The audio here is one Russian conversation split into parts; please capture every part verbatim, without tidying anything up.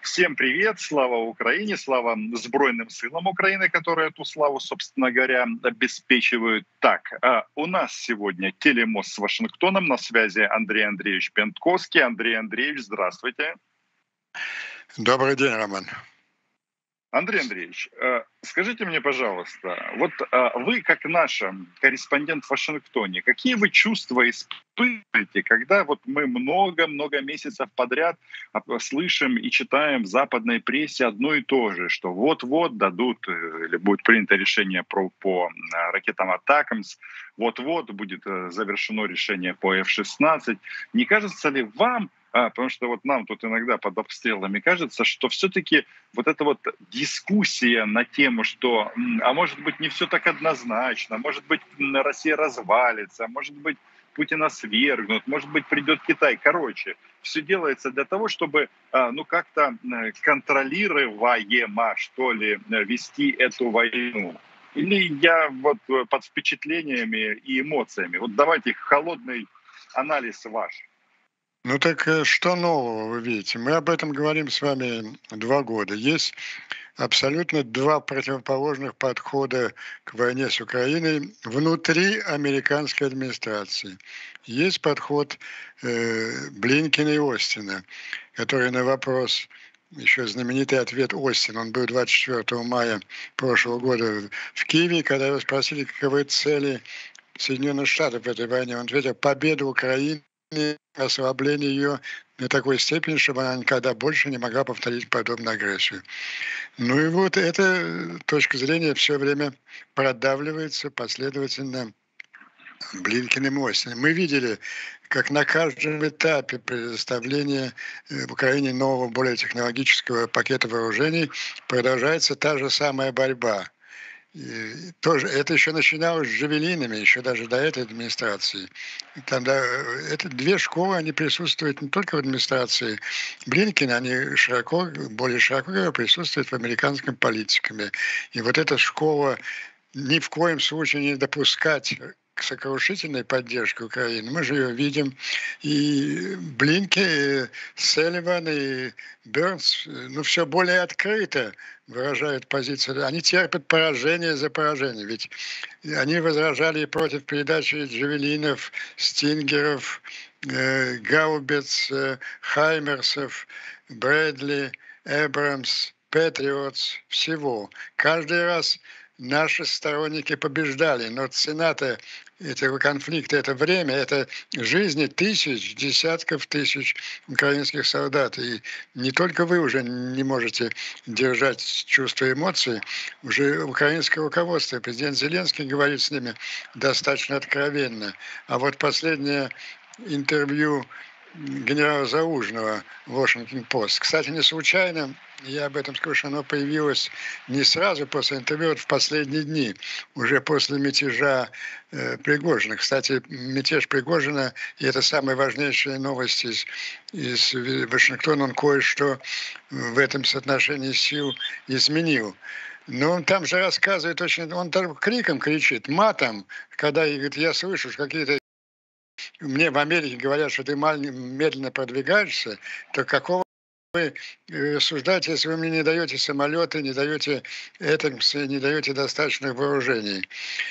Всем привет, слава Украине, слава Збройным силам Украины, которые эту славу, собственно говоря, обеспечивают. Так, а у нас сегодня телемост с Вашингтоном, на связи Андрей Андреевич Пентковский. Андрей Андреевич, здравствуйте. Добрый день, Роман. Андрей Андреевич, э, скажите мне, пожалуйста, вот э, вы, как наш э, корреспондент в Вашингтоне, какие вы чувства испытываете, когда вот мы много-много месяцев подряд а, слышим и читаем в западной прессе одно и то же, что вот-вот дадут э, или будет принято решение про, по э, ракетам «Атакамс», вот-вот будет э, завершено решение по эф шестнадцать. Не кажется ли вам, а, потому что вот нам тут иногда под обстрелами кажется, что все-таки вот эта вот дискуссия на тему, что, м, а может быть, не все так однозначно, может быть, м, Россия развалится, может быть, Путина свергнут, может быть, придет Китай. Короче, все делается для того, чтобы, а, ну, как-то э, контролируемо, что ли, э, вести эту войну. Или я вот э, под впечатлениями и эмоциями. Вот давайте холодный анализ ваш. Ну так э, что нового вы видите? Мы об этом говорим с вами два года. Есть абсолютно два противоположных подхода к войне с Украиной внутри американской администрации. Есть подход э, Блинкина и Остина, который на вопрос, еще знаменитый ответ Остина, он был двадцать четвёртого мая прошлого года в Киеве, когда его спросили, каковы цели Соединенных Штатов в этой войне. Он ответил: победа Украины, ослабление ее до такой степени, чтобы она никогда больше не могла повторить подобную агрессию. Ну и вот эта точка зрения все время продавливается последовательно Блинкиным и Остином. Мы видели, как на каждом этапе предоставления э, в Украине нового, более технологического пакета вооружений продолжается та же самая борьба. И тоже это еще начиналось с «Джавелинами», еще даже до этой администрации. Тогда э, это две школы, они присутствуют не только в администрации Блинкина, они широко, более широко говоря, присутствуют в американском политикуме. И вот эта школа ни в коем случае не допускать к сокрушительной поддержке Украины. Мы же ее видим. И Блинки, и Селливан, и Бернс, ну, все более открыто выражают позицию. Они терпят поражение за поражением. Ведь они возражали против передачи джавелинов, стингеров, э, гаубиц, э, хаймерсов, Брэдли, Эбрамс, Патриотс, всего. Каждый раз наши сторонники побеждали, но цена-то этого конфликта, это время, это жизни тысяч, десятков тысяч украинских солдат. И не только вы уже не можете держать чувства и эмоции, уже украинское руководство, президент Зеленский говорит с ними достаточно откровенно. А вот последнее интервью генерала Заужного в Washington-Post. Кстати, не случайно, я об этом скажу, что оно появилось не сразу после интервью, а в последние дни, уже после мятежа э, Пригожина. Кстати, мятеж Пригожина, и это самая важнейшая новость из, из Вашингтона, он кое-что в этом соотношении сил изменил. Но он там же рассказывает очень, он там криком кричит, матом, когда говорит, я слышу какие-то. Мне в Америке говорят, что ты медленно продвигаешься, то какого вы э, рассуждаете, если вы мне не даете самолеты, не даете это, не даете достаточных вооружений.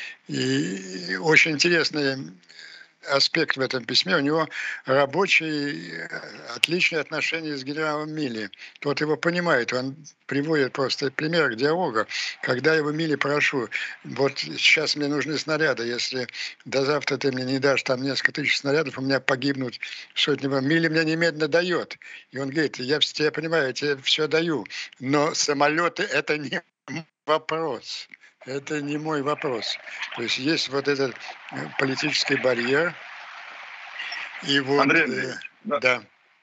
И очень интересный аспект в этом письме. У него рабочие, отличные отношения с генералом Милли. Тот его понимает, он приводит просто пример к диалогу. Когда я его Милли прошу, вот сейчас мне нужны снаряды, если до завтра ты мне не дашь там несколько тысяч снарядов, у меня погибнут сотни. Милли мне немедленно дает. И он говорит, я тебя понимаю, я тебе все даю, но самолеты это не вопрос. Это не мой вопрос. То есть есть вот этот политический барьер. И вот, Андрей э, Андреевич, да, да,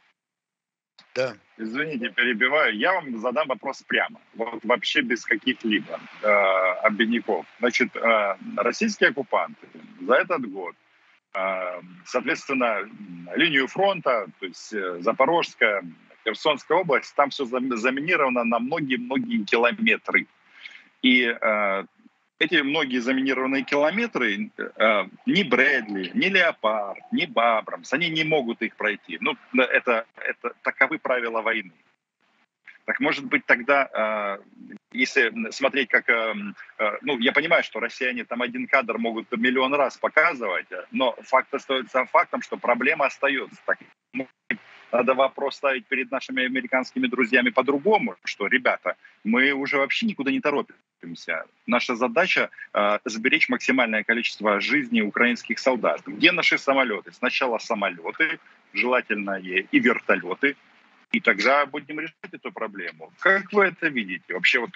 да. извините, перебиваю. Я вам задам вопрос прямо, вот вообще без каких-либо э, обиняков. Значит, э, российские оккупанты за этот год, э, соответственно, линию фронта, то есть э, Запорожская, Херсонская область, там все заминировано на многие-многие километры. И э, эти многие заминированные километры, э, ни Брэдли, ни Леопард, ни Абрамс, они не могут их пройти. Ну, это, это таковы правила войны. Так может быть тогда, если смотреть как... Ну, я понимаю, что россияне там один кадр могут миллион раз показывать, но факт остается фактом, что проблема остается. Так, надо вопрос ставить перед нашими американскими друзьями по-другому, что, ребята, мы уже вообще никуда не торопимся. Наша задача э, сберечь максимальное количество жизней украинских солдат. Где наши самолеты? Сначала самолеты, желательно и, и вертолеты, и тогда будем решать эту проблему. Как вы это видите? Вообще вот...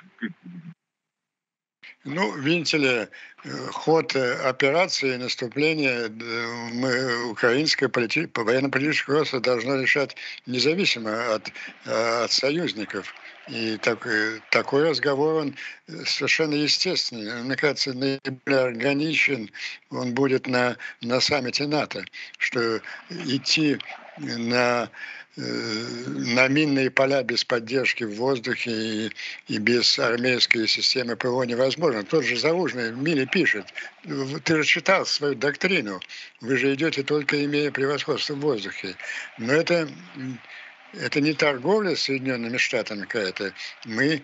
Ну, видите ли, ход операции, наступления мы, украинское полити... военно-политическое руководство должно решать независимо от, от союзников. И так, такой разговор, он совершенно естественный. Мне кажется, наиболее органичен он будет на, на саммите НАТО, что идти на на минные поля без поддержки в воздухе и, и без армейской системы ПВО невозможно. Тот же Залужный в МИЛе пишет: ты же читал свою доктрину, вы же идете только имея превосходство в воздухе. Но это, это не торговля с Соединенными Штатами какая-то. Мы,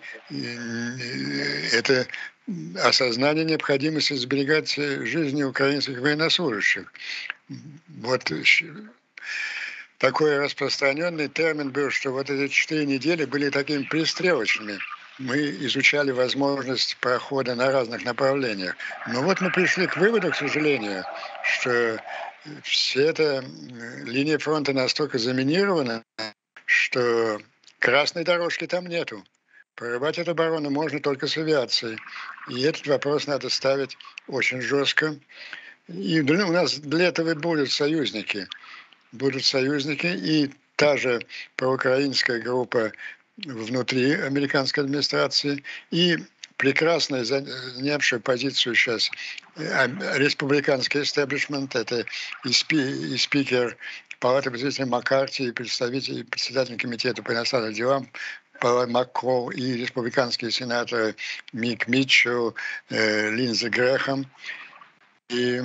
это осознание необходимости сберегать жизни украинских военнослужащих. Вот такой распространенный термин был, что вот эти четыре недели были такими пристрелочными. Мы изучали возможность прохода на разных направлениях. Но вот мы пришли к выводу, к сожалению, что вся эта линия фронта настолько заминирована, что красной дорожки там нету. Прорывать эту оборону можно только с авиацией. И этот вопрос надо ставить очень жестко. И у нас для этого и будут союзники. Будут союзники, и та же проукраинская группа внутри американской администрации, и прекрасно занявшая позицию сейчас республиканский истеблишмент, это и, спи, и спикер Палаты представителей Маккарти, и представитель, председатель комитета по иностранным делам Маккол, и республиканские сенаторы Мик Митчелл, э, Линдзи Грэхэм. И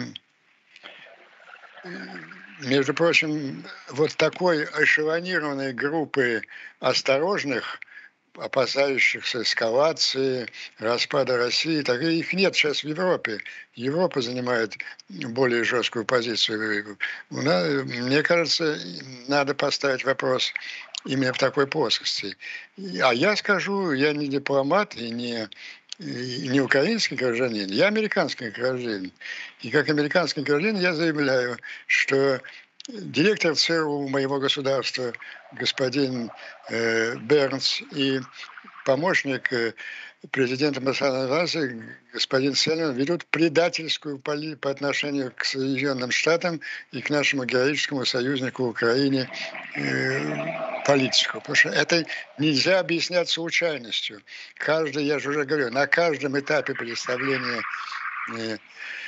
между прочим, вот такой эшелонированной группы осторожных, опасающихся эскалации, распада России, так и их нет сейчас в Европе. Европа занимает более жесткую позицию. Мне кажется, надо поставить вопрос именно в такой плоскости. А я скажу, я не дипломат и не... И не украинский гражданин, я американский гражданин. И как американский гражданин я заявляю, что директор ЦРУ моего государства, господин э, Бернс, и помощник э, президента Масса, господин Селлин, ведут предательскую политику по отношению к Соединенным Штатам и к нашему героическому союзнику Украине э, политику. Потому что это нельзя объяснять случайностью. Каждый, я же уже говорю, на каждом этапе представления э,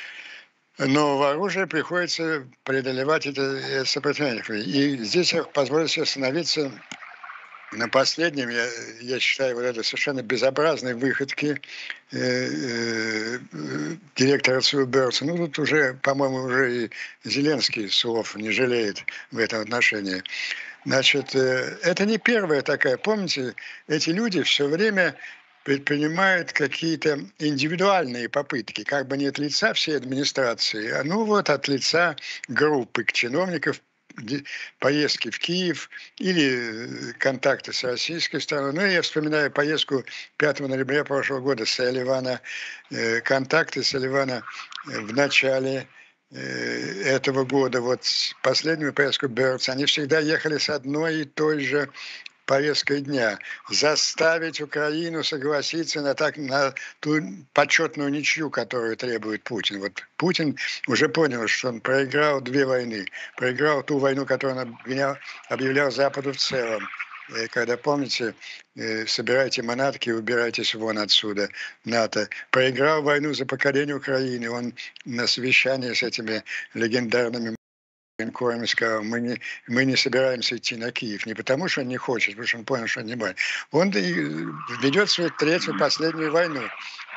нового оружия приходится преодолевать это сопротивление. И здесь я позволю себе остановиться на последнем, я, я считаю, вот это совершенно безобразные выходки э, э, директора ЦРУ Бернса. Ну, тут уже, по-моему, уже и Зеленский слов не жалеет в этом отношении. Значит, э, это не первая такая. Помните, эти люди все время предпринимают какие-то индивидуальные попытки, как бы не от лица всей администрации, а ну вот от лица группы чиновников, поездки в Киев или контакты с российской стороной. Ну, я вспоминаю поездку пятого ноября прошлого года Салливана, контакты Салливана в начале этого года, вот последнюю поездку Бернса, они всегда ехали с одной и той же повесткой дня. Заставить Украину согласиться на, так, на ту почетную ничью, которую требует Путин. Вот Путин уже понял, что он проиграл две войны. Проиграл ту войну, которую он обвинял, объявлял Западу в целом. Когда, помните, собирайте манатки и убирайтесь вон отсюда, НАТО. Проиграл войну за покорение Украины. Он на совещании с этими легендарными военкорами сказал: мы не, мы не собираемся идти на Киев. Не потому, что он не хочет, потому что он понял, что он не может. Он ведет свою третью, последнюю войну.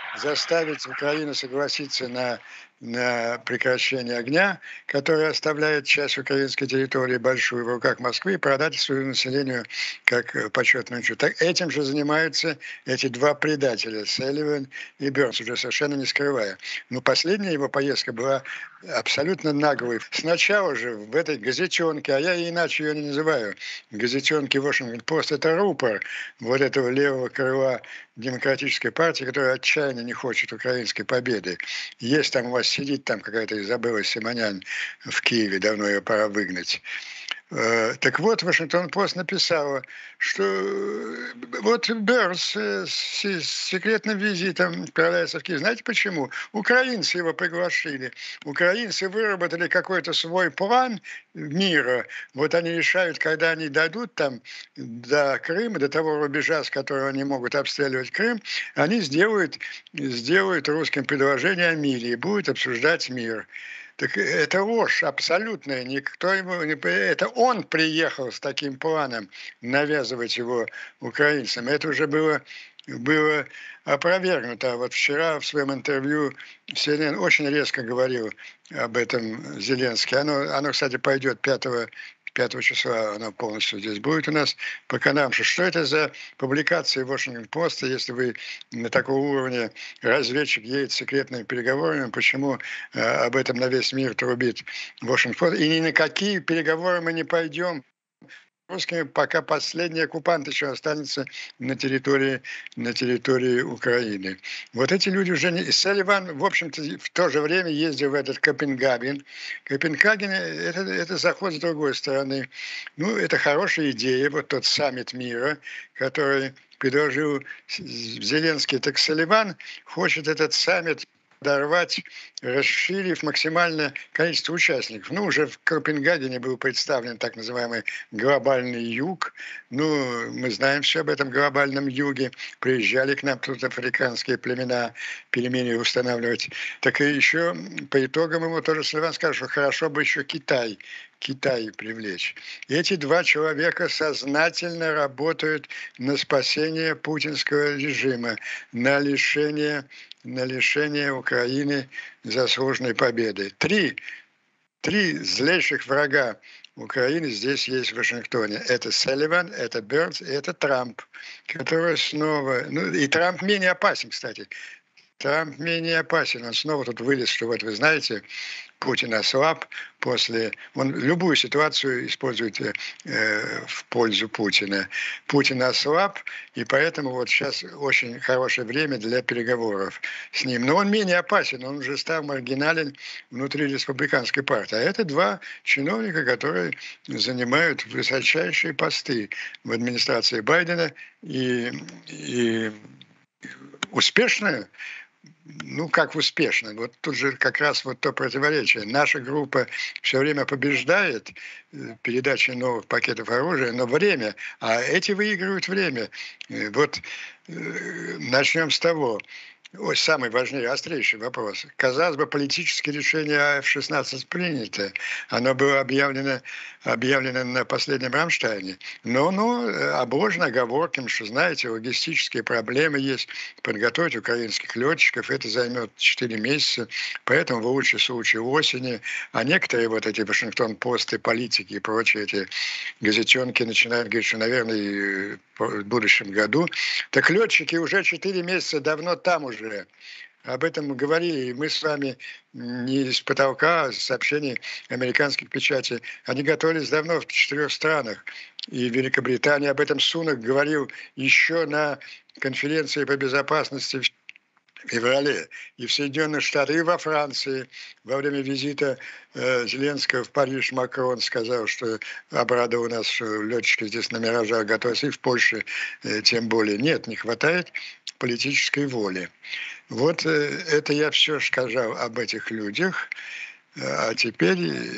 заставить Украину согласиться на, на прекращение огня, которое оставляет часть украинской территории большую в руках Москвы, и продать своему населению как э, почетную чуть. Так этим же занимаются эти два предателя, Селливан и Бернс, уже совершенно не скрывая. Но последняя его поездка была абсолютно наглой. Сначала же в этой газетенке, а я иначе ее не называю, газетенке Washington-Post, это рупор вот этого левого крыла демократической партии, которая отчаянно не хочет украинской победы. Есть там у вас, сидит там какая-то Изабелла Симонян в Киеве, давно ее пора выгнать. Так вот, Вашингтон-Пост написала, что вот Бернс с секретным визитом отправляется в Киев. Знаете почему? Украинцы его приглашили. Украинцы выработали какой-то свой план мира. Вот они решают, когда они дойдут там до Крыма, до того рубежа, с которого они могут обстреливать Крым, они сделают, сделают русским предложение о мире и будут обсуждать мир. Так это ложь абсолютная. Никто ему не... Это он приехал с таким планом навязывать его украинцам. Это уже было, было опровергнуто. Вот вчера в своем интервью си эн эн очень резко говорил об этом Зеленский. Оно, оно кстати, пойдет пятого пятого числа, она полностью здесь будет у нас по каналам. Что это за публикации Washington-Post, если вы на таком уровне разведчик едет с секретными переговорами, почему э, об этом на весь мир трубит Washington-Post? И ни на какие переговоры мы не пойдем русскими, пока последний оккупант еще останется на территории, на территории Украины. Вот эти люди уже не... Салливан, в общем-то, в то же время ездил в этот Копенгаген. Копенгаген это, – это заход с другой стороны. Ну, это хорошая идея, вот тот саммит мира, который предложил Зеленский. Так Салливан хочет этот саммит дорвать, расширив максимальное количество участников. Ну, уже в Копенгагене был представлен так называемый глобальный юг. Ну, мы знаем все об этом глобальном юге. Приезжали к нам тут африканские племена перемирие устанавливать. Так и еще по итогам ему тоже Салливан скажет, что хорошо бы еще Китай Китай привлечь. И эти два человека сознательно работают на спасение путинского режима, на лишение, на лишение Украины заслуженной победы. Три, три злейших врага Украины здесь есть в Вашингтоне. Это Салливан, это Бернс и это Трамп, который снова... Ну, и Трамп менее опасен, кстати. Трамп менее опасен. Он снова тут вылез, что вот вы знаете, Путин ослаб после... Он любую ситуацию использует э, в пользу Путина. Путин ослаб, и поэтому вот сейчас очень хорошее время для переговоров с ним. Но он менее опасен, он уже стал маргинален внутри республиканской партии. А это два чиновника, которые занимают высочайшие посты в администрации Байдена и, и успешно. Ну, как успешно. Вот тут же как раз вот то противоречие. Наша группа все время побеждает передачей новых пакетов оружия, но время, а эти выигрывают время. Вот начнем с того. Ой, самый важнейший, острейший вопрос. Казалось бы, политическое решение эф шестнадцать принято. Оно было объявлено, объявлено на последнем Рамштайне. Но оно обложено оговорками, что, знаете, логистические проблемы есть. Подготовить украинских летчиков, это займет четыре месяца. Поэтому в лучшем случае осени. А некоторые вот эти Вашингтон-посты, политики и прочие эти газетенки начинают говорить, что, наверное, в будущем году. Так летчики уже четыре месяца давно там уже. Об этом мы говорили, и мы с вами не из потолка, а с сообщений американских печатей. Они готовились давно в четырех странах. И Великобритания об этом Сунак говорил еще на конференции по безопасности в феврале. И в Соединенных Штатах, и во Франции. Во время визита э, Зеленского в Париж Макрон сказал, что обрадовал нас, что летчики здесь на «Миражах» готовятся, и в Польше э, тем более. Нет, не хватает политической воли. Вот э, это я все сказал об этих людях. А теперь,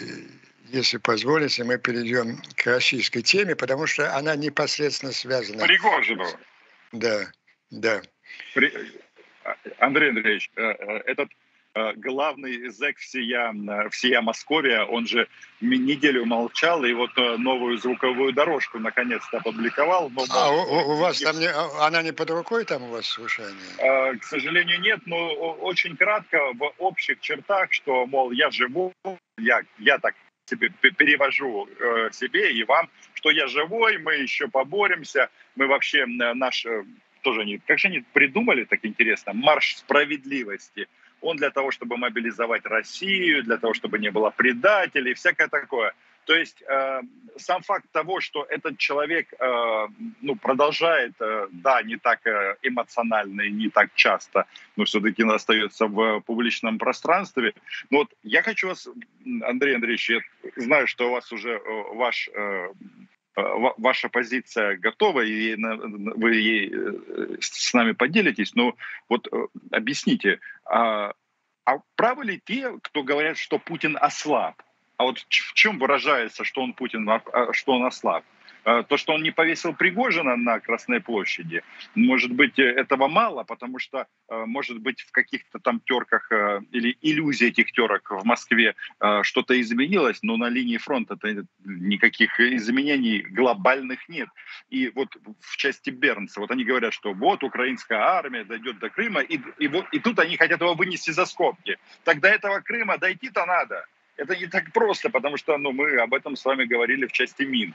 если позволите, мы перейдем к российской теме, потому что она непосредственно связана. Пригожинова. Да, да. При... Андрей Андреевич, этот э, главный зэк всея, э, всея Московия, он же м- неделю молчал, и вот э, новую звуковую дорожку наконец-то опубликовал, но, А мол, у, э, у- у не, вас не там вс- не, а- она не под рукой там у вас слушание? э, к сожалению, нет, но о- очень кратко в общих чертах, что, мол, я живу, я, я так себе п- перевожу э, себе и вам, что я живой, мы еще поборемся, мы вообще э, наш, э, тоже они, как же они придумали так интересно, марш справедливости. Он для того, чтобы мобилизовать Россию, для того, чтобы не было предателей, всякое такое. То есть э, сам факт того, что этот человек э, ну, продолжает, э, да, не так э, эмоционально и не так часто, но все-таки остается в публичном пространстве. Но вот я хочу вас, Андрей Андреевич, я знаю, что у вас уже э, ваш, э, ва- ваша позиция готова, и на- вы ей э, с нами поделитесь, но вот э, объясните, а, а правы ли те, кто говорят, что Путин ослаб? А вот ч- в чем выражается, что он Путин, а, а, что он ослаб? Э, То, что он не повесил Пригожина на Красной площади, может быть, э, этого мало, потому что, э, может быть, в каких-то там терках э, или иллюзии этих терок в Москве э, что-то изменилось, но на линии фронта никаких изменений глобальных нет. И вот в части Бернса, вот они говорят, что вот украинская армия дойдет до Крыма, и, и, вот, и тут они хотят его вынести за скобки. Так до этого Крыма дойти-то надо. Это не так просто, потому что ну, мы об этом с вами говорили в части мин.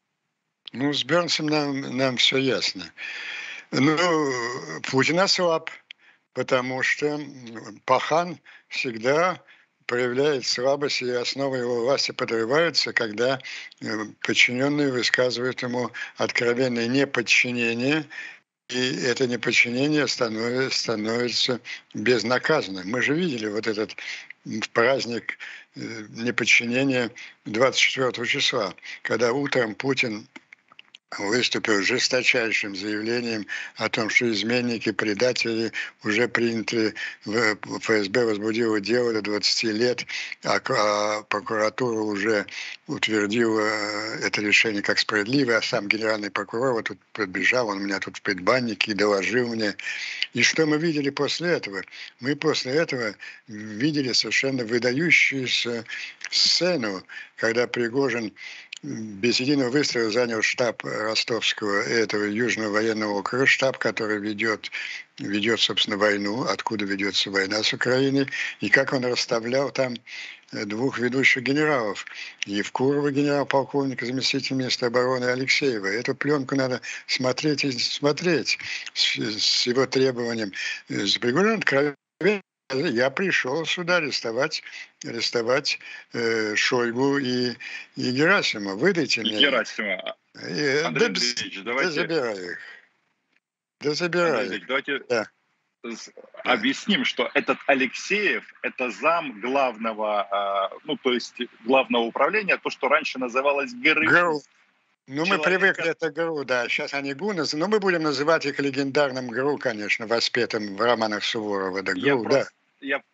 Ну, с Бернсом нам, нам все ясно. Ну, Путин ослаб, потому что м, Пахан всегда проявляет слабость, и основа его власти подрывается, когда э, подчиненные высказывают ему откровенное неподчинение, и это неподчинение становится, становится безнаказанным. Мы же видели вот этот м, праздник э, неподчинения двадцать четвёртого числа, когда утром Путин выступил с жесточайшим заявлением о том, что изменники, предатели уже приняты, в ФСБ возбудило дело до двадцати лет, а к- а прокуратура уже утвердила э, это решение как справедливое, а сам генеральный прокурор вот тут подбежал, он у меня тут в предбаннике и доложил мне. И что мы видели после этого? Мы после этого видели совершенно выдающуюся сцену, когда Пригожин без единого выстрела занял штаб ростовского этого Южного военного округа, штаб, который ведет, ведет, собственно, войну, откуда ведется война с Украиной, и как он расставлял там э, двух ведущих генералов. Евкурова, генерал-полковника, заместитель министра обороны Алексеева. Эту пленку надо смотреть и смотреть с, с его требованием. Э, С Пригожиным откровенно я пришел сюда арестовать, арестовать э, Шойгу и, и Герасима. Выдайте мне их. Герасима, Э, Андрей да, бс- Андреевич, да давайте, забирай их. Да Андрей забирай их. Андреевич, давайте Да, с- да. объясним, что этот Алексеев– это зам главного, а, ну, то есть главного управления, то, что раньше называлось ГРУ. ГРУ. Ну, мы Человека, привыкли это ГРУ, да. Сейчас они ГУ, наз- но мы будем называть их легендарным ГРУ, конечно, воспетым в романах Суворова. Да, я ГРУ, да. просто, я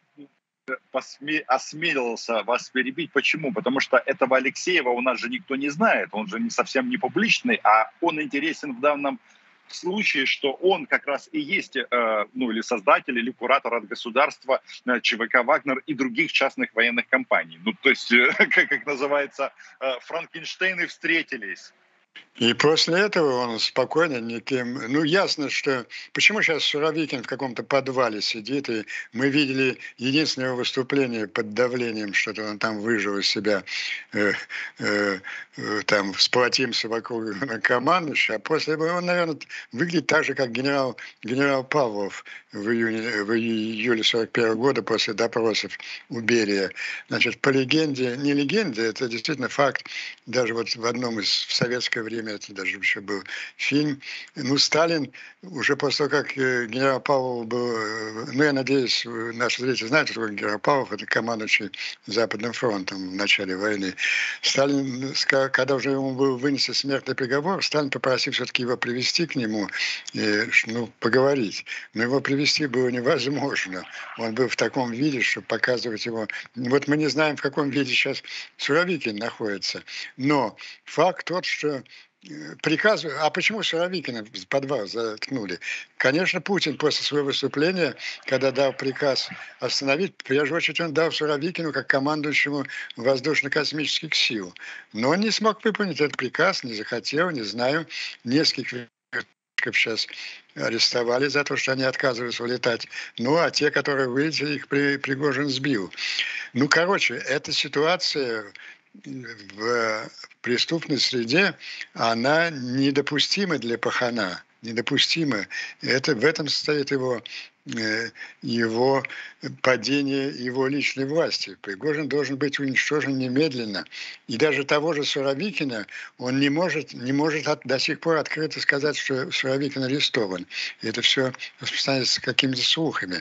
посме- осмелился вас перебить. Почему? Потому что этого Алексеева у нас же никто не знает, он же не совсем не публичный, а он интересен в данном случае, что он как раз и есть, э, ну, или создатель, или куратор от государства э, ЧВК «Вагнер» и других частных военных компаний. Ну, то есть, э, как, как называется, э, Франкенштейны встретились. И после этого он спокойно никем... Ну, ясно, что... Почему сейчас Суровикин в каком-то подвале сидит, и мы видели единственное его выступление под давлением, что-то он там выжил из себя, э, э, э, там, сплотимся вокруг командующего, а после этого он, наверное, выглядит так же, как генерал, генерал Павлов в, июне, в июле сорок первого года после допросов у Берия. Значит, по легенде, не легенде, это действительно факт, даже вот в одном из в советское время, это даже еще был фильм, ну, Сталин уже после того, как э, генерал Павлов был, э, ну, я надеюсь, э, наши зрители знают, что такое генерал Павлов, это командующий Западным фронтом в начале войны. Сталин, ска- когда уже ему был вынесен смертный приговор, Сталин попросил все-таки его привести к нему, и, ну, поговорить. Но его привести было невозможно. Он был в таком виде, что показывать его... Вот мы не знаем, в каком виде сейчас Суровикин находится. Но факт тот, что приказ, а почему Суровикина в подвал заткнули? Конечно, Путин после своего выступления, когда дал приказ остановить, в первую очередь он дал Суровикину как командующему воздушно-космических сил. Но он не смог выполнить этот приказ, не захотел, не знаю. Нескольких сейчас арестовали за то, что они отказываются улетать. Ну, а те, которые вылетели, их при, Пригожин сбил. Ну, короче, эта ситуация в преступной среде, она недопустима для пахана. Недопустима. Это, в этом состоит его, его падение его личной власти. Пригожин должен быть уничтожен немедленно. И даже того же Суровикина он не может, не может от, до сих пор открыто сказать, что Суровикин арестован. И это все распространяется какими-то слухами.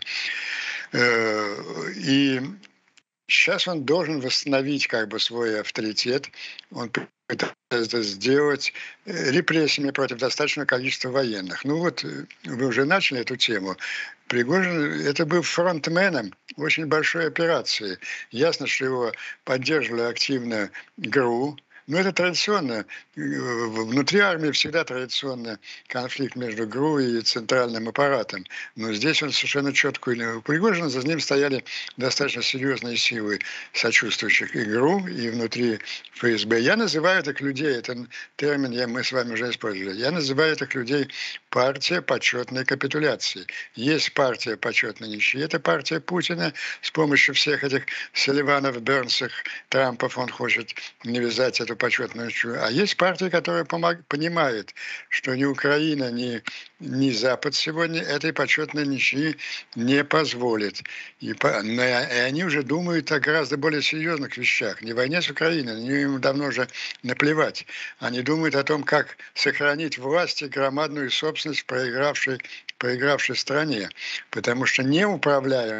И сейчас он должен восстановить как бы свой авторитет. Он пытается это сделать репрессиями против достаточного количества военных. Ну вот, вы уже начали эту тему. Пригожин, это был фронтменом очень большой операции. Ясно, что его поддерживали активно ГРУ. Но это традиционно. Внутри армии всегда традиционно конфликт между ГРУ и центральным аппаратом. Но здесь он совершенно четко. У Пригожина за ним стояли достаточно серьезные силы сочувствующих и ГРУ, и внутри ФСБ. Я называю этих людей, этот термин я, мы с вами уже использовали, я называю этих людей партия почетной капитуляции. Есть партия почетной ничьи, это партия Путина. С помощью всех этих Салливанов, Бернсов, Трампов он хочет навязать эту почетную ничью. А есть партия, которая помог, понимает, что ни Украина, ни, ни Запад сегодня этой почетной ничьи не позволит. И, по, но, и они уже думают о гораздо более серьезных вещах. Не войне с Украиной, им давно уже наплевать. Они думают о том, как сохранить власть и громадную собственность в проигравшей, проигравшей стране. Потому что не управляя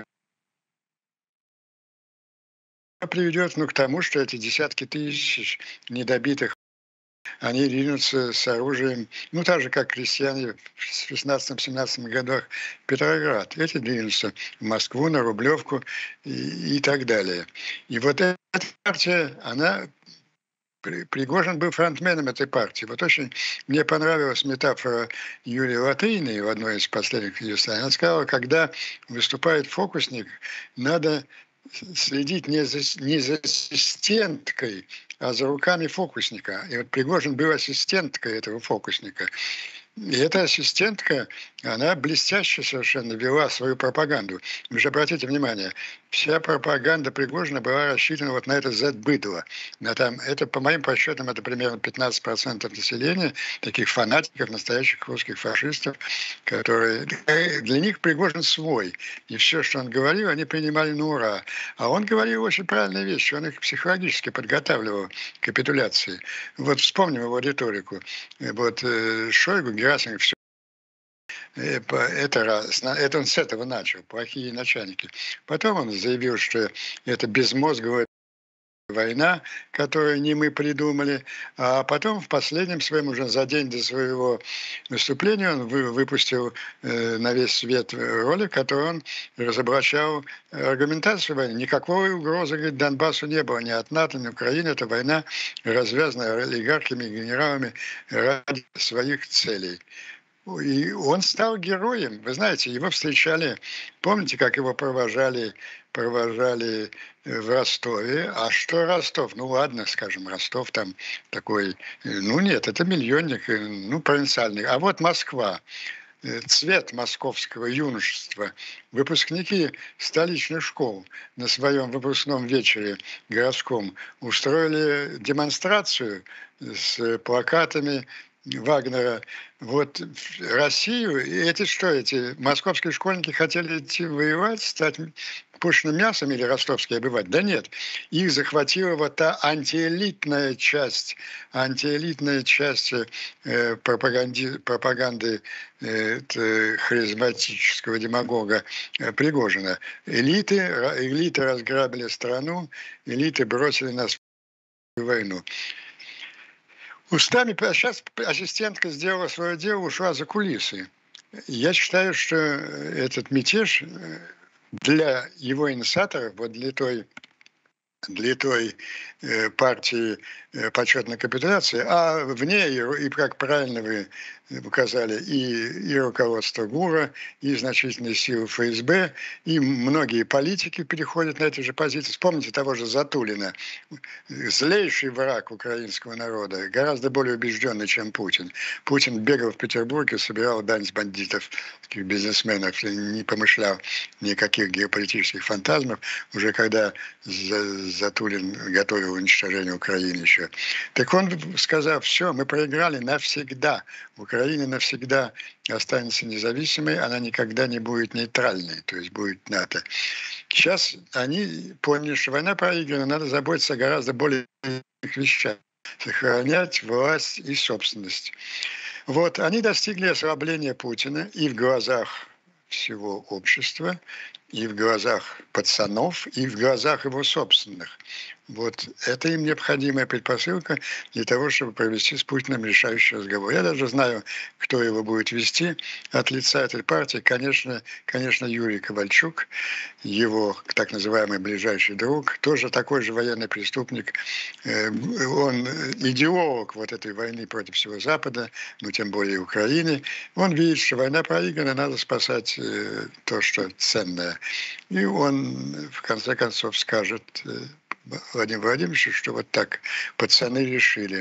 приведет ну, к тому, что эти десятки тысяч недобитых, они ринутся с оружием, ну, так же, как крестьяне в шестнадцатом-семнадцатом годах в Петроград. Эти двинутся в Москву, на Рублевку и, и так далее. И вот эта партия, она... Пригожин был фронтменом этой партии. Вот очень мне понравилась метафора Юлии Латыниной в одной из последних ее статей. Она сказала, когда выступает фокусник, надо следить не за, не за ассистенткой, а за руками фокусника. И вот Пригожин был ассистенткой этого фокусника. И эта ассистентка, она блестяще совершенно вела свою пропаганду. Вы же обратите внимание, вся пропаганда Пригожина была рассчитана вот на это Z-быдло. На там, это, по моим подсчетам, это примерно пятнадцать процентов населения, таких фанатиков, настоящих русских фашистов, которые... Для них Пригожин свой. И все, что он говорил, они принимали на ура. А он говорил очень правильные вещи. Он их психологически подготавливал к капитуляции. Вот вспомним его риторику. Вот Шойгу, Герасимов, все. Это, раз, это он с этого начал, плохие начальники. Потом он заявил, что это безмозговая война, которую не мы придумали. А потом в последнем своем, уже за день до своего выступления, он выпустил на весь свет ролик, который он разоблачал аргументацию войны. Никакой угрозы, говорит, Донбассу не было ни от НАТО, ни Украины. Это война, развязанная олигархами и генералами ради своих целей. И он стал героем. Вы знаете, его встречали, помните, как его провожали, провожали в Ростове? А что Ростов? Ну ладно, скажем, Ростов там такой, ну нет, это миллионник, ну провинциальный. А вот Москва, цвет московского юношества. Выпускники столичных школ на своем выпускном вечере городском устроили демонстрацию с плакатами Вагнера. Вот Россию, и эти что, эти московские школьники хотели идти воевать, стать пушным мясом или ростовские обывать? Да нет, их захватила вот та антиэлитная часть, антиэлитная часть э, пропаганды, пропаганды э, харизматического демагога э, Пригожина. Элиты, элиты разграбили страну, элиты бросили нас в войну. Устами, а сейчас ассистентка сделала свое дело, ушла за кулисы. Я считаю, что этот мятеж для его инициаторов, вот для той, для той партии э, почетной капитуляции, а в ней, и как правильно вы указали, и, и руководство ГУРа, и значительные силы эф эс бэ, и многие политики переходят на эти же позиции. Вспомните того же Затулина, злейший враг украинского народа, гораздо более убежденный, чем Путин. Путин бегал в Петербурге, собирал дань с бандитов, таких бизнесменов, не помышлял никаких геополитических фантазмов, уже когда Затулин готовил уничтожение Украины еще. Так он сказал: все, мы проиграли навсегда. Украина навсегда останется независимой, она никогда не будет нейтральной, то есть будет НАТО. Сейчас они поняли, что война проиграна, надо заботиться о гораздо более вещах, сохранять власть и собственность. Вот, они достигли ослабления Путина и в глазах всего общества, и в глазах пацанов, и в глазах его собственных. Вот это им необходимая предпосылка для того, чтобы провести с Путиным решающий разговор. Я даже знаю, кто его будет вести от лица этой партии. Конечно, конечно, Юрий Ковальчук, его так называемый ближайший друг, тоже такой же военный преступник. Он идеолог вот этой войны против всего Запада, ну тем более Украины. Он видит, что война проиграна, надо спасать то, что ценное. И он в конце концов скажет Владимиру Владимировичу, что вот так пацаны решили.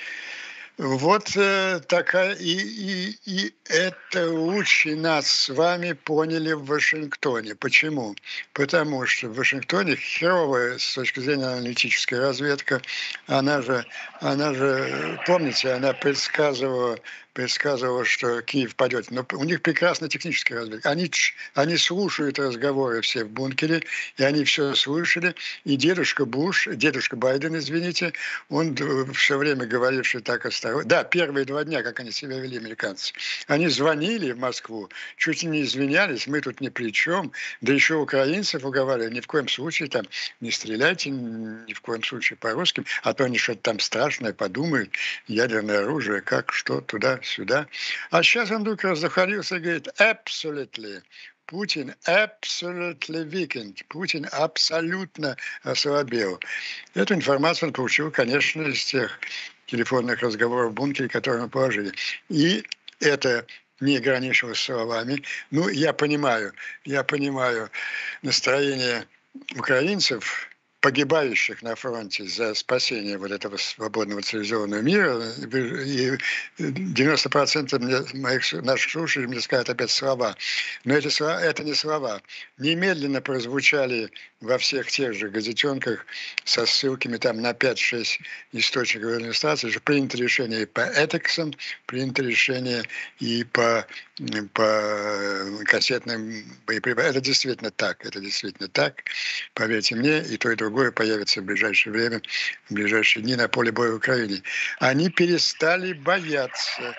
Вот э, такая, и, и, и это лучше нас с вами поняли в Вашингтоне. Почему? Потому что в Вашингтоне херовая с точки зрения аналитическая разведка, она же, она же, помните, она предсказывала, предсказывала, что Киев падет. Но у них прекрасная техническая разведка. Они, они слушают разговоры все в бункере, и они все слышали. И дедушка Буш, дедушка Байден, извините, он все время говоривший так осторожно. Да, первые два дня, как они себя вели, американцы. Они звонили в Москву, чуть не извинялись, мы тут ни при чем. Да еще украинцев уговаривали, ни в коем случае там не стреляйте, ни в коем случае по русским, а то они что-то там страшное подумают, ядерное оружие, как, что, туда-сюда. А сейчас он вдруг раздухарился и говорит: absolutely. Путин absolutely weakened. Путин абсолютно ослабел. Эту информацию он получил, конечно, из тех телефонных разговоров в бункере, которые мы положили. И это не ограничивалось словами. Ну, я понимаю, я понимаю настроение украинцев, погибающих на фронте за спасение вот этого свободного цивилизованного мира. И девяносто процентов моих, наших слушателей мне скажут опять слова. Но эти слова, это не слова. Немедленно прозвучали во всех тех же газетенках со ссылками там на пять-шесть источников администрации, что принято решение и по этексам, принято решение и по, по кассетным боеприпасам. Это действительно так, это действительно так. Поверьте мне, и то, и другое появится в ближайшее время, в ближайшие дни на поле боя в Украине. Они перестали бояться,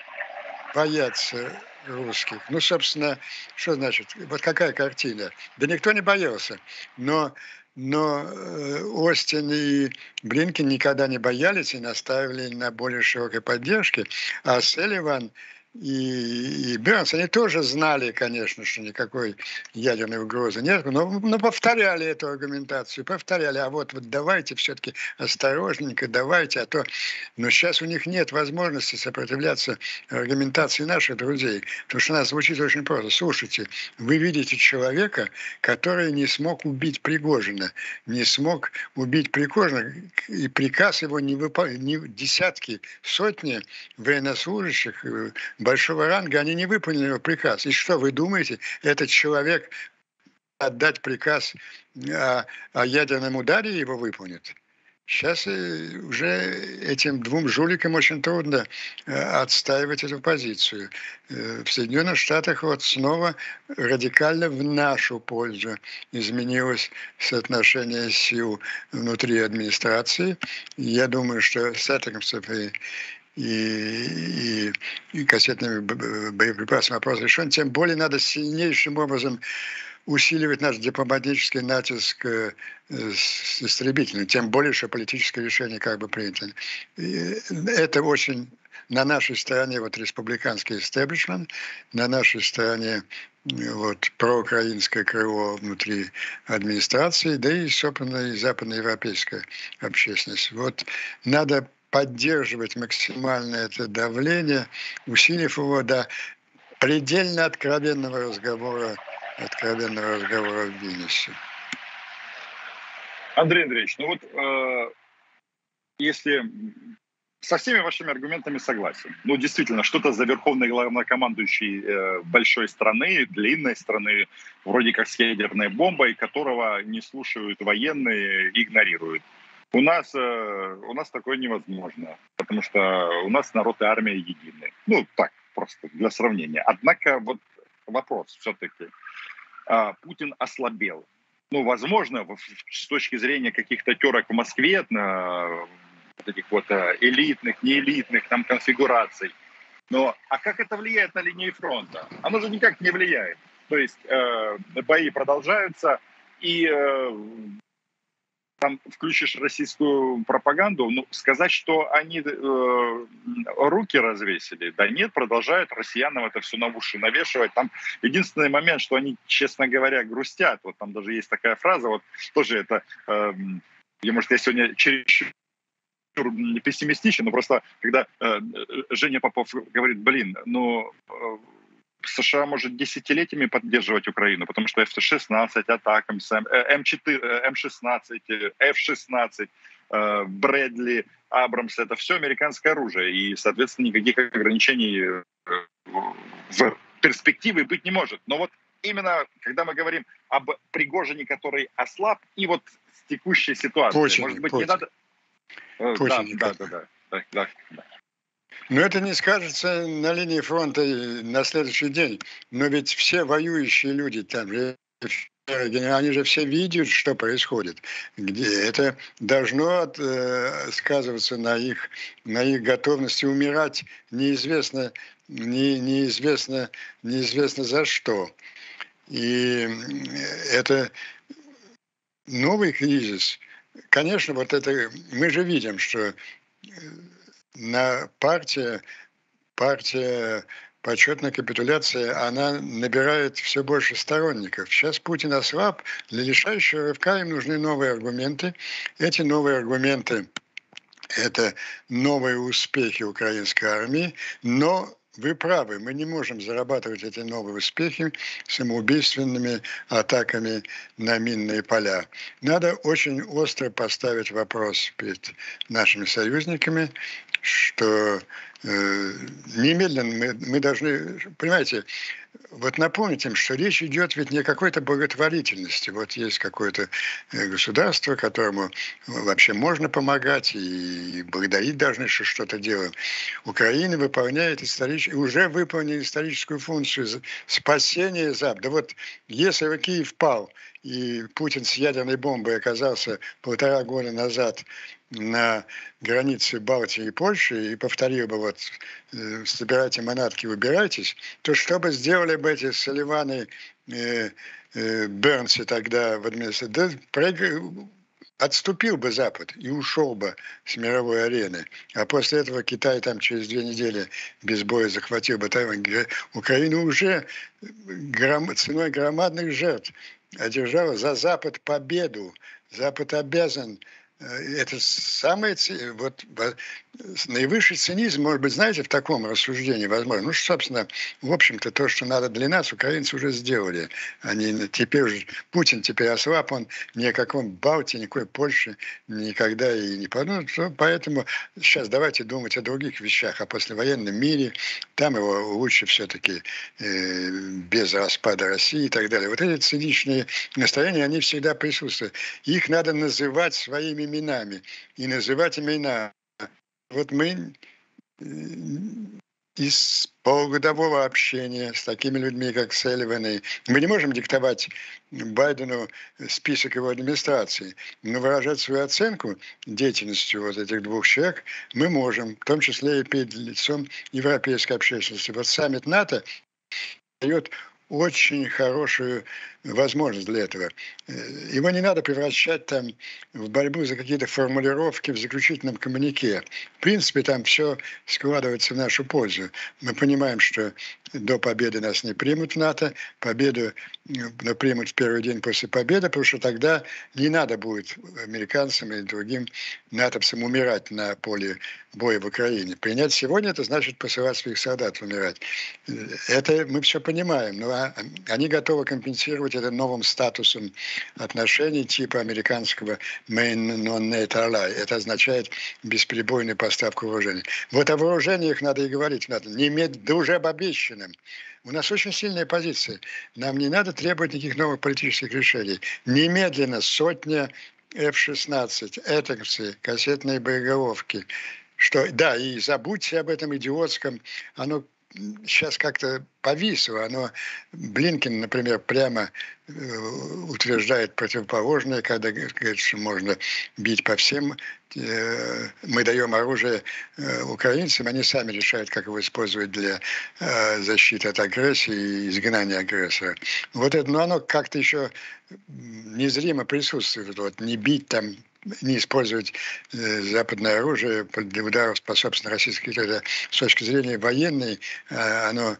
бояться русских. Ну, собственно, что значит? Вот какая картина? Да никто не боялся. Но, но Остин и Блинкен никогда не боялись и настаивали на более широкой поддержке. А Салливан и, и Бернс, они тоже знали, конечно, что никакой ядерной угрозы нет, но, но повторяли эту аргументацию, повторяли, а вот, вот давайте все-таки осторожненько, давайте, а то... Но сейчас у них нет возможности сопротивляться аргументации наших друзей, потому что она звучит очень просто. Слушайте, вы видите человека, который не смог убить Пригожина, не смог убить Пригожина, и приказ его не выполнил, не десятки, сотни военнослужащих большого ранга, они не выполнили его приказ. И что, вы думаете, этот человек отдать приказ о, о ядерном ударе его выполнит? Сейчас уже этим двум жуликам очень трудно отстаивать эту позицию. В Соединенных Штатах вот снова радикально в нашу пользу изменилось соотношение сил внутри администрации. Я думаю, что Саттеркомсов и И, и, и кассетными боеприпасами вопрос решен, тем более надо сильнейшим образом усиливать наш дипломатический натиск с истребителями, тем более, что политическое решение как бы принято. И это очень на нашей стороне вот республиканский истеблишмент, на нашей стороне вот проукраинское крыло внутри администрации, да и, собственно, и западноевропейская общественность. Вот надо поддерживать максимальное это давление, усилив его до предельно откровенного разговора, откровенного разговора в Вильнюсе. Андрей Андреевич, ну вот э, если со всеми вашими аргументами согласен. Ну, действительно, что-то за верховный главнокомандующий э, большой страны, длинной страны, вроде как с ядерной бомбой, которого не слушают военные, игнорируют. У нас, э, у нас такое невозможно, потому что у нас народ и армия едины. Ну, так, просто для сравнения. Однако вот вопрос все-таки. Э, Путин ослабел. Ну, возможно, в, с точки зрения каких-то терок в Москве, на, этих вот элитных, неэлитных там конфигураций. Но а как это влияет на линии фронта? Оно же никак не влияет. То есть э, бои продолжаются, и э, там включишь российскую пропаганду, ну, сказать, что они э, руки развесили, да нет, продолжают россиянам это все на уши навешивать. Там единственный момент, что они, честно говоря, грустят. Вот там даже есть такая фраза, вот тоже это, э, я, может, я сегодня чересчур не пессимистичен, но просто когда э, Женя Попов говорит, блин, ну э, США может десятилетиями поддерживать Украину, потому что эф шестнадцать, Атакамс, эм четыре, эм шестнадцать, эф шестнадцать, э, Брэдли, Абрамс, это все американское оружие, и, соответственно, никаких ограничений э, в перспективе быть не может. Но вот именно, когда мы говорим об Пригожине, который ослаб, и вот с текущей ситуацией, Путин, может быть, Путин. не надо... Путин, да, да, да, да, да, да. Но это не скажется на линии фронта на следующий день. Но ведь все воюющие люди там, они же все видят, что происходит. Где это должно от, э, сказываться на их, на их готовности умирать неизвестно, не, неизвестно, неизвестно за что. И это новый кризис. Конечно, вот это мы же видим, что на партия, партия почетной капитуляции, она набирает все больше сторонников. Сейчас Путин ослаб, для решающего рывка им нужны новые аргументы. Эти новые аргументы – это новые успехи украинской армии, но вы правы, мы не можем зарабатывать эти новые успехи самоубийственными атаками на минные поля. Надо очень остро поставить вопрос перед нашими союзниками, что э, немедленно мы, мы должны, понимаете, вот напомнить им, что речь идет ведь не о какой-то благотворительности. Вот есть какое-то государство, которому вообще можно помогать и благодарить должны, что что-то делаем. Украина выполняет историческую, уже выполнила историческую функцию спасения Запада. Да вот если бы Киев пал, и Путин с ядерной бомбой оказался полтора года назад на границе Балтии и Польши и повторил бы вот э, собирайте манатки, убирайтесь, то что бы сделали бы эти Салливаны, э, э, Бернси тогда в администрации? Да, отступил бы Запад и ушел бы с мировой арены. А после этого Китай там через две недели без боя захватил бы Тайвань. Украина уже гром, ценой громадных жертв одержала за Запад победу. Запад обязан. Это самый вот, наивысший цинизм, может быть, знаете, в таком рассуждении возможно. Ну, собственно, в общем-то, то, что надо для нас, украинцы уже сделали. Они теперь уже, Путин теперь ослаб, он ни о каком Балтии, никакой Польше никогда и не подумал. Поэтому сейчас давайте думать о других вещах, о послевоенном мире. Там его лучше все-таки э, без распада России и так далее. Вот эти циничные настроения, они всегда присутствуют. Их надо называть своими именами и называть имена. Вот мы из полугодового общения с такими людьми, как Салливан, мы не можем диктовать Байдену список его администрации, но выражать свою оценку деятельности вот этих двух человек мы можем, в том числе и перед лицом европейской общественности. Вот саммит НАТО дает очень хорошую возможность для этого. Э, Его не надо превращать там в борьбу за какие-то формулировки в заключительном коммунике. В принципе, там все складывается в нашу пользу. Мы понимаем, что до победы нас не примут в НАТО, победу э, примут в первый день после победы, потому что тогда не надо будет американцам и другим натовцам умирать на поле боя в Украине. Принять сегодня — это значит посылать своих солдат умирать. Это мы все понимаем, но а- они готовы компенсировать это новым статусом отношений типа американского «main non-NATO ally». Это означает бесперебойную поставку вооружений. Вот о вооружениях надо и говорить надо. Не иметь, да уже об обещанном. У нас очень сильная позиция. Нам не надо требовать никаких новых политических решений. Немедленно сотня эф шестнадцать, «Этаксы», кассетные боеголовки. Что, да, и забудьте об этом идиотском, оно сейчас как-то повисло, оно, Блинкен, например, прямо э, утверждает противоположное, когда говорит, что можно бить по всем, э, мы даем оружие э, украинцам, они сами решают, как его использовать для э, защиты от агрессии и изгнания агрессора. Вот это, но оно как-то еще незримо присутствует, вот, не бить там, не использовать э, западное оружие для ударов по собственно российской территории. С точки зрения военной, э, оно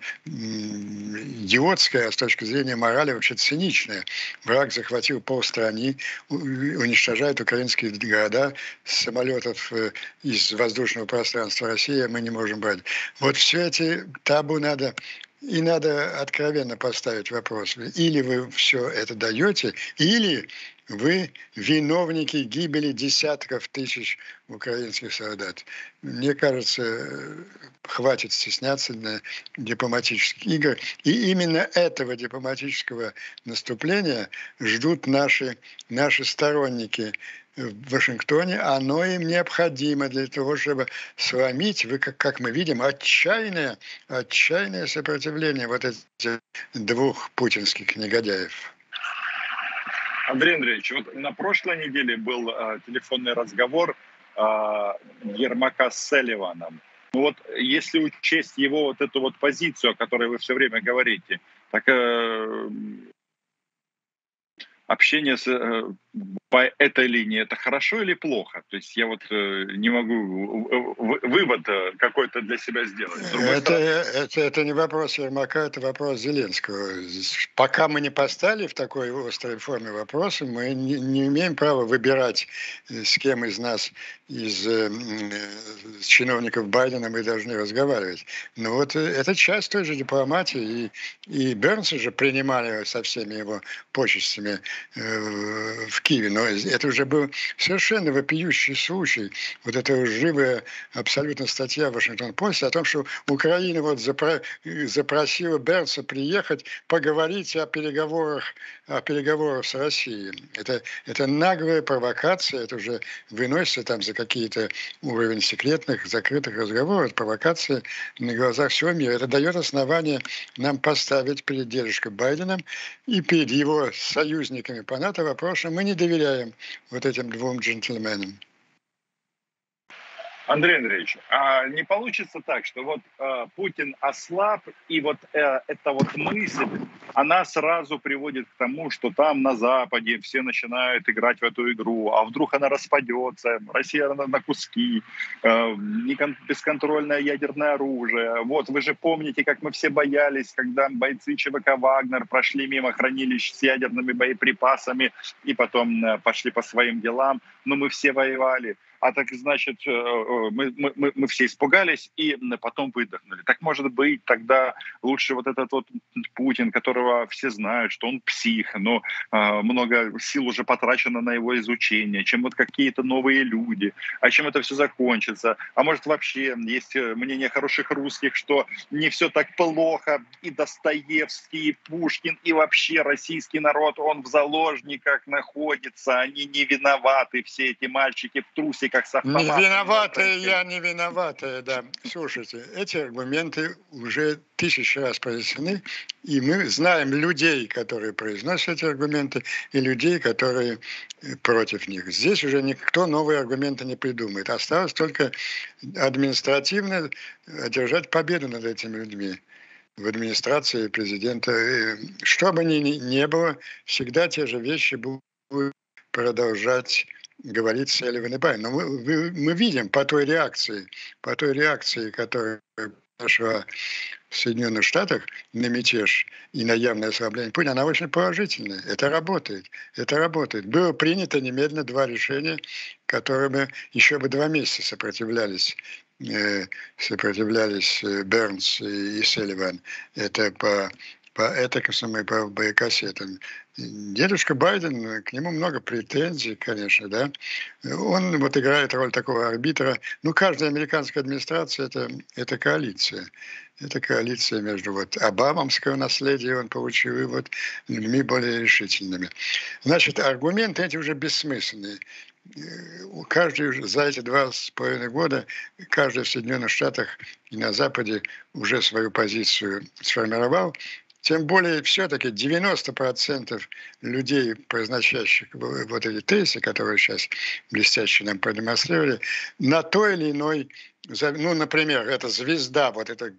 м, идиотское, а с точки зрения морали вообще циничное. Враг захватил полстраны, у- уничтожает украинские города с самолетов э, из воздушного пространства России, мы не можем брать. Вот все эти табу надо и надо откровенно поставить вопрос. Или вы все это даете, или вы виновники гибели десятков тысяч украинских солдат. Мне кажется, э, хватит стесняться на дипломатических игр. И именно этого дипломатического наступления ждут наши, наши сторонники в Вашингтоне. Оно им необходимо для того, чтобы сломить, вы, как, как мы видим, отчаянное, отчаянное сопротивление вот этих двух путинских негодяев. Андрей Андреевич, вот на прошлой неделе был э, телефонный разговор э, Ермака с Селливаном. Ну вот если учесть его вот эту вот позицию, о которой вы все время говорите, так э, общение с, э, по этой линии — это хорошо или плохо? То есть я вот э, не могу в- в- вывод э, какой-то для себя сделать. С другой Это, стороны, это, это не вопрос Ермака, это вопрос Зеленского. Здесь, пока мы не поставили в такой острой форме вопросы, мы не, не имеем права выбирать, э, с кем из нас, из э, м, э, чиновников Байдена мы должны разговаривать. Но вот э, это часть той же дипломатии. И, и Бернса же принимали со всеми его почестями э, в Киеве. Но это уже был совершенно вопиющий случай. Вот эта лживая абсолютно статья в Вашингтон-Посте о том, что Украина вот запро- запросила Бернса приехать поговорить о переговорах, о переговорах с Россией. Это, это наглая провокация, это уже выносится там за какие-то уровень секретных, закрытых разговоров, провокация на глазах всего мира. Это дает основание нам поставить перед дедушкой Байденом и перед его союзниками по НАТО вопрос, что мы не доверяем вот этим двум джентльменам. Андрей Андреевич, а не получится так, что вот э, Путин ослаб, и вот э, эта вот мысль, она сразу приводит к тому, что там на Западе все начинают играть в эту игру, а вдруг она распадется, Россия на, на куски, э, некон- бесконтрольное ядерное оружие. Вот вы же помните, как мы все боялись, когда бойцы ЧВК «Вагнер» прошли мимо хранилищ с ядерными боеприпасами и потом э, пошли по своим делам, но мы все воевали. А так, значит, э, э, мы, мы, мы все испугались и потом выдохнули. Так, может быть, тогда лучше вот этот вот Путин, которого все знают, что он псих, но э, много сил уже потрачено на его изучение, чем вот какие-то новые люди, а чем это все закончится. А может, вообще есть мнение хороших русских, что не все так плохо, и Достоевский, и Пушкин, и вообще российский народ, он в заложниках находится, они не виноваты, все эти мальчики в трусиках с Не автоматами. виноватая я, не виноватая, да. Слушайте, эти аргументы уже тысячи раз произнесены, и мы знаем людей, которые произносят эти аргументы, и людей, которые э, против них. Здесь уже никто новые аргументы не придумает. Осталось только административно одержать победу над этими людьми. в администрации президента. Э, Что бы ни, ни не было, всегда те же вещи будут продолжать говорить Селиван и Байден. Но мы, вы- мы видим по той реакции, по той реакции, которая произошла в Соединенных Штатах на мятеж и на явное ослабление Путина, она очень положительная. Это работает. Это работает. Было принято немедленно два решения, которыми еще бы два месяца сопротивлялись э, сопротивлялись э, Бернс и, и Салливан. Это по по этаксам и по боекассетам. Дедушка Байден, э, к нему много претензий, конечно, да. Он вот играет роль такого арбитра. Ну, каждая американская администрация это, это коалиция. Это коалиция между вот обамовского наследия он получил и вот людьми более решительными. Значит, аргументы эти уже бессмысленные. Э, у- Каждый уже за эти два с половиной года, каждый в Соединенных Штатах и на Западе уже свою позицию сформировал. Тем более, все-таки девяносто процентов людей, произносящих в- вот эти тезисы, которые сейчас блестяще нам продемонстрировали, на той или иной, за- ну, например, эта звезда, вот эта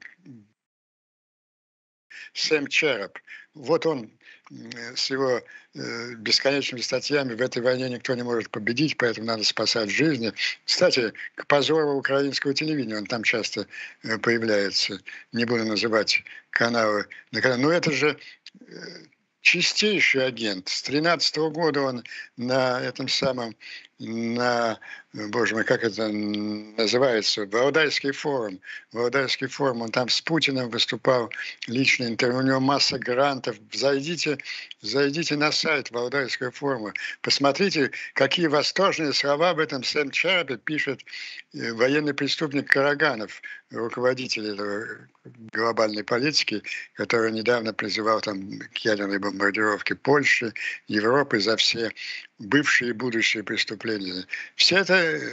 Сэм Черап. Вот он м, с его э, бесконечными статьями «В этой войне никто не может победить, поэтому надо спасать жизни». Кстати, к позору украинского телевидения он там часто э, появляется. Не буду называть каналы. на канале. Но это же э, чистейший агент. С тринадцатого года он на этом самом, на, боже мой, как это называется, Валдайский форум. Валдайский форум, он там с Путиным выступал, личное интервью, у него масса грантов. Зайдите, зайдите на сайт Валдайского форума, посмотрите, какие восторженные слова об этом Сэм Чарпе пишет э, военный преступник Караганов, руководитель этого глобальной политики, который недавно призывал там к ядерной бомбардировке Польши, Европы за все бывшие и будущие преступления. Все это э,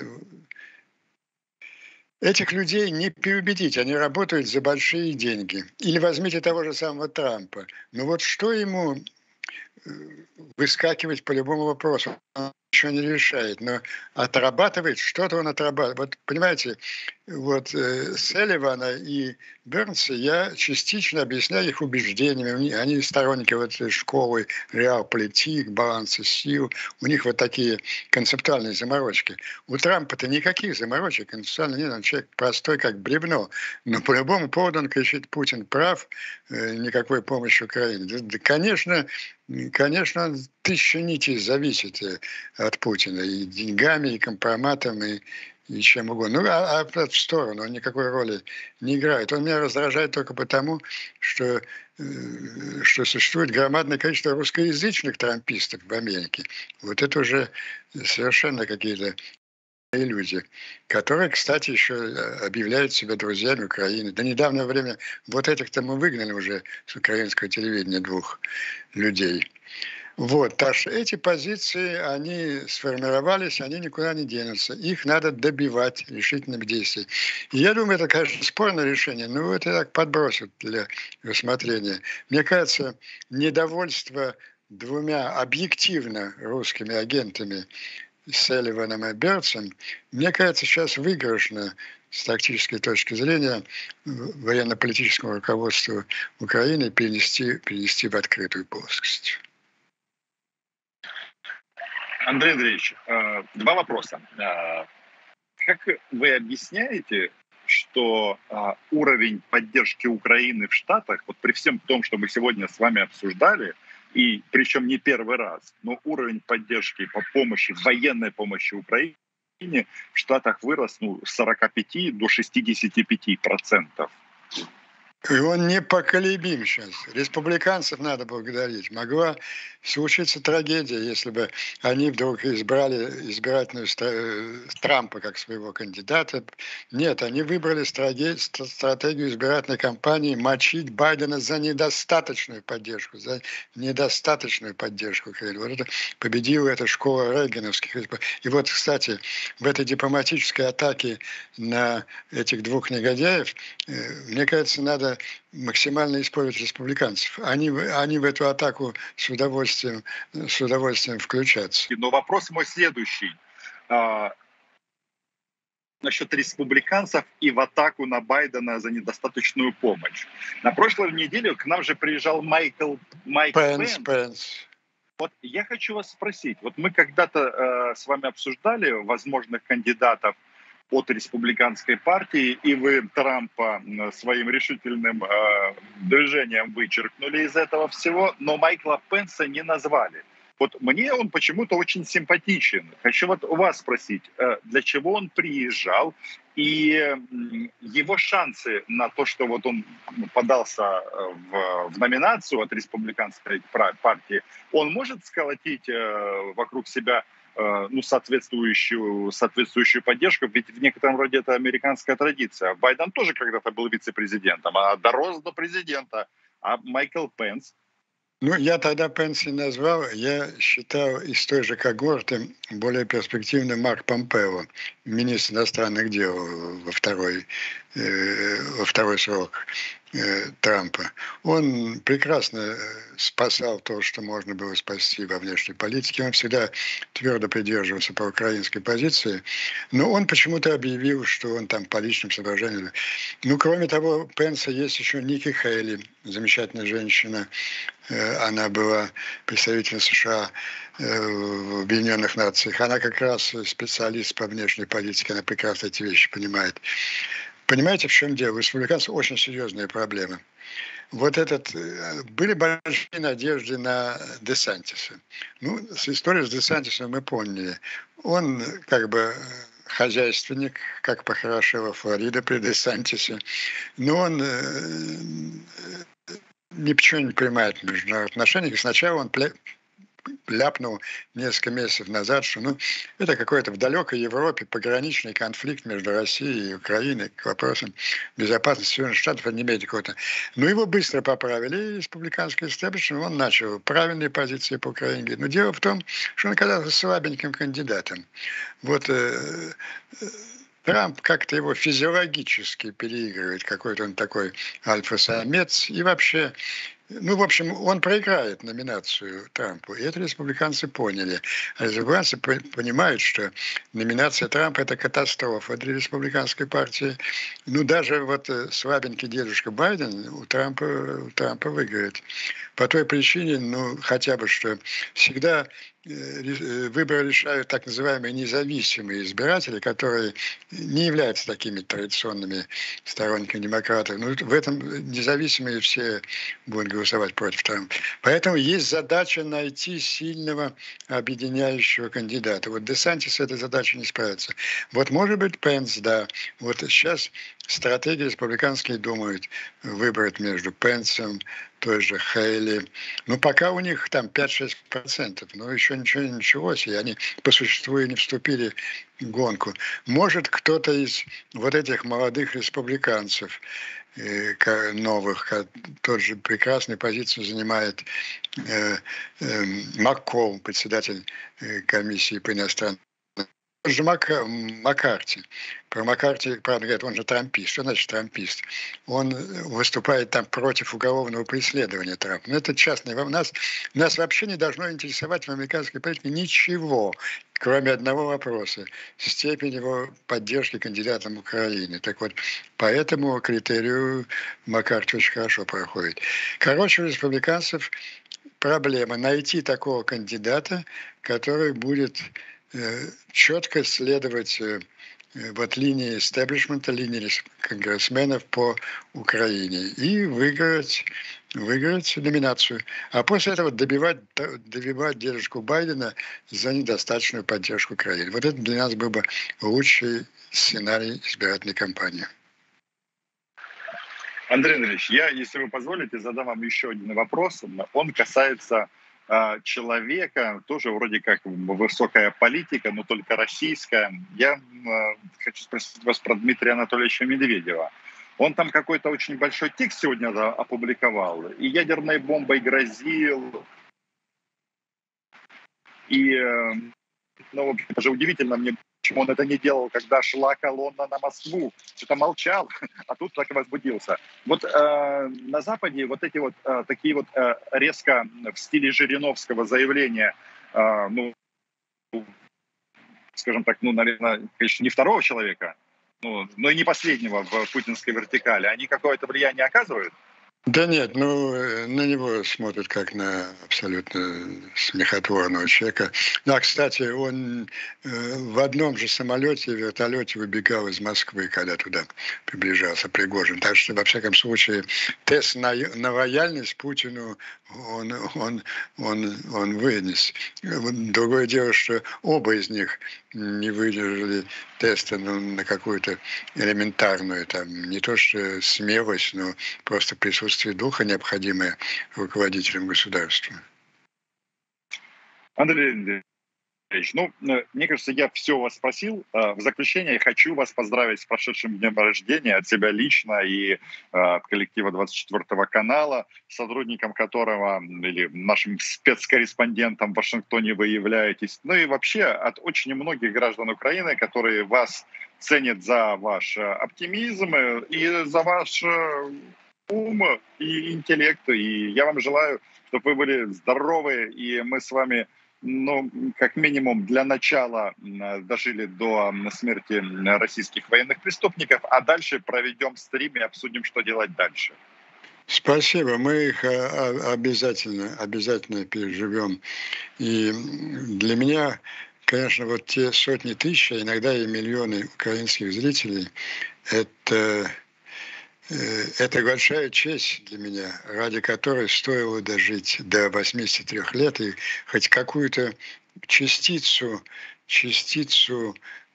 Этих людей не переубедить, они работают за большие деньги. Или возьмите того же самого Трампа. Ну вот что ему э, выскакивать по любому вопросу? Он ничего не решает, но отрабатывает, что-то он отрабатывает. Вот понимаете, вот э, Селливана и Бернса я частично объясняю их убеждениями. Они они сторонники вот этой школы реалполитик, баланса сил. У них вот такие концептуальные заморочки. У Трампа-то никаких заморочек концептуально нет. Он человек простой, как бревно. Но по любому поводу он кричит: Путин прав, э, никакой помощи Украине. Да, да, конечно, конечно, он тысяча нитей зависит э, от Путина. И деньгами, и компроматом, и и чем угодно. Ну, а, а в сторону, он никакой роли не играет. Он меня раздражает только потому, что, э, что существует громадное количество русскоязычных трампистов в Америке. Вот это уже совершенно какие-то люди, которые, кстати, еще э, объявляют себя друзьями Украины. До недавнего времени вот этих-то мы выгнали уже с украинского телевидения двух людей. Вот, так что эти позиции, они сформировались, они никуда не денутся. Их надо добивать решительными действиями. И я думаю, это, конечно, спорное решение, но это так подбросят для рассмотрения. Мне кажется, недовольство двумя объективно русскими агентами, Селливаном и Берцем, мне кажется, сейчас выигрышно с тактической точки зрения военно-политическому руководству Украины перенести, перенести в открытую плоскость. Андрей Андреевич, э, два вопроса. Э, Как вы объясняете, что э, уровень поддержки Украины в Штатах, вот при всем том, что мы сегодня с вами обсуждали, и причем не первый раз, но уровень поддержки по помощи, военной помощи Украине в Штатах вырос ну, с сорока пяти до шестидесяти пяти процентов. И он непоколебим сейчас. Республиканцев надо благодарить. Могла случиться трагедия, если бы они вдруг избрали избирательную ста- э, Трампа как своего кандидата. Нет, они выбрали страге- ст- стратегию избирательной кампании мочить Байдена за недостаточную поддержку, за недостаточную поддержку Украины. Вот это победила эта школа рейгановских. респу- И вот, кстати, в этой дипломатической атаке на этих двух негодяев, э, мне кажется, надо максимально использовать республиканцев. Они, в- они в эту атаку с удовольствием, с удовольствием включатся. Но вопрос мой следующий. А, насчет республиканцев и в атаку на Байдена за недостаточную помощь. На прошлой неделе к нам же приезжал Майкл, Майк Пенс, Пенс. Пенс. Вот я хочу вас спросить, вот мы когда-то э, с вами обсуждали возможных кандидатов от республиканской партии, и вы Трампа своим решительным э, движением вычеркнули из этого всего, но Майкла Пенса не назвали. Вот мне он почему-то очень симпатичен. Хочу вот у вас спросить, э, для чего он приезжал, и э, его шансы на то, что вот он подался в, в номинацию от республиканской партии, он может сколотить э, вокруг себя ну, соответствующую, соответствующую поддержку, ведь в некотором роде это американская традиция. Байден тоже когда-то был вице-президентом, а дорос до президента. А Майкл Пенс? Ну, я тогда Пенс не назвал, я считал из той же когорты более перспективным Марк Помпео, министр иностранных дел во второй, э, во второй срок э, Трампа. Он прекрасно э, спасал то, что можно было спасти во внешней политике. Он всегда твердо придерживался проукраинской позиции, но он почему-то объявил, что он там по личным соображениям. Ну, кроме того, Пенса есть еще Ники Хейли, замечательная женщина. Она была представителем США в Объединенных Нациях. Она как раз специалист по внешней политике, она прекрасно эти вещи понимает. Понимаете, в чем дело? У республиканцев очень серьезные проблемы. Вот этот... Были большие надежды на Десантиса. Ну, с историей с Десантисом мы поняли. Он как бы хозяйственник, как похорошела Флорида при Десантисе. Но он ничего не принимает в международных отношениях. И сначала он ляпнул несколько месяцев назад, что ну, это какой-то в далекой Европе пограничный конфликт между Россией и Украиной к вопросам безопасности Соединенных Штатов, не имеет какого-то. Но его быстро поправили, и республиканский истеблишмент, он начал правильные позиции по Украине. Но дело в том, что он оказался слабеньким кандидатом. Вот э, Трамп как-то его физиологически переигрывает, какой-то он такой альфа-самец, и вообще, ну, в общем, он проиграет номинацию Трампу, и это республиканцы поняли. А республиканцы понимают, что номинация Трампа – это катастрофа для республиканской партии. Ну, даже вот слабенький дедушка Байден у Трампа, у Трампа выиграет. По той причине, ну, хотя бы, что всегда выборы решают так называемые независимые избиратели, которые не являются такими традиционными сторонниками демократов. Но в этом независимые все будут голосовать против Трампа. Поэтому есть задача найти сильного объединяющего кандидата. Вот Десантис с этой задачей не справится. Вот может быть Пенс, да. Вот сейчас стратегии республиканские думают выбрать между Пенсом, той же Хейли. Ну, пока у них там пять-шесть процентов, но еще ничего не началось, и они по существу и не вступили в гонку. Может, кто-то из вот этих молодых республиканцев, э, новых, тот же прекрасную позицию занимает э, э, Маккол, председатель э, комиссии по иностранным. Тот же Мак, Маккарти. Про Маккарти, правда, говорят, он же трампист. Что значит трампист? Он выступает там против уголовного преследования Трампа. Но это частный. Нас, нас вообще не должно интересовать в американской политике ничего, кроме одного вопроса. Степень его поддержки кандидатам Украины. Так вот, по этому критерию Маккарти очень хорошо проходит. Короче, у республиканцев проблема найти такого кандидата, который будет четко следовать вот линии истеблишмента, линии конгрессменов по Украине и выиграть, выиграть номинацию. А после этого добивать, добивать дедушку Байдена за недостаточную поддержку Украины. Вот это для нас был бы лучший сценарий избирательной кампании. Андрей Андреевич, я, если вы позволите, задам вам еще один вопрос. Он касается человека, тоже вроде как высокая политика, но только российская. Я э, хочу спросить вас про Дмитрия Анатольевича Медведева. Он там какой-то очень большой текст сегодня опубликовал, и ядерной бомбой грозил, и, э, ну, в общем, даже удивительно мне, почему он это не делал, когда шла колонна на Москву. Что-то молчал, а тут так и возбудился. Вот э, на Западе вот эти вот э, такие вот э, резко в стиле Жириновского заявления, э, ну, скажем так, ну, наверное, конечно, не второго человека, ну, но и не последнего в путинской вертикали, они какое-то влияние оказывают? Да нет, ну, э, на него смотрят как на абсолютно смехотворного человека. Да, кстати, он э, в одном же самолете, вертолете выбегал из Москвы, когда туда приближался Пригожин. Так что, во всяком случае, тест на, на лояльность Путину он, он, он, он вынес. Вот другое дело, что оба из них не выдержали теста, ну, на какую-то элементарную, там, не то что смелость, но просто присутствие духа, необходимое руководителям государства. Андрей Андреевич, ну, э, мне кажется, я все у вас спросил. Э, В заключение я хочу вас поздравить с прошедшим днем рождения от себя лично и э, от коллектива двадцать четвёртого канала, сотрудником которого м, или нашим спецкорреспондентом в Вашингтоне вы являетесь. Ну и вообще от очень многих граждан Украины, которые вас ценят за ваш э, оптимизм э, и за ваш э, ум и интеллект. И я вам желаю, чтобы вы были здоровы, и мы с вами, ну, как минимум, для начала м, дожили до м, смерти м, российских военных преступников, а дальше проведем стрим и обсудим, что делать дальше. Спасибо, мы их а, а, обязательно, обязательно переживем. И м, для меня, конечно, вот те сотни тысяч, а иногда и миллионы украинских зрителей, это Э, это большая честь для меня, ради которой стоило дожить до восьмидесяти трёх лет и хоть какую-то частицу, частицу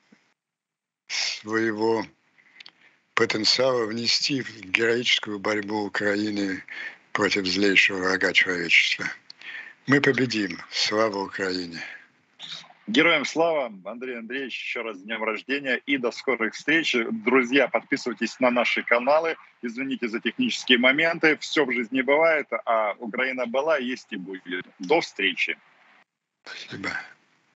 своего потенциала внести в героическую борьбу Украины против злейшего врага человечества. Мы победим. Слава Украине! Героям слава! Андрей Андреевич, еще раз с днем рождения и до скорых встреч. Друзья, подписывайтесь на наши каналы. Извините за технические моменты. Все в жизни бывает, а Украина была, есть и будет. До встречи. Спасибо.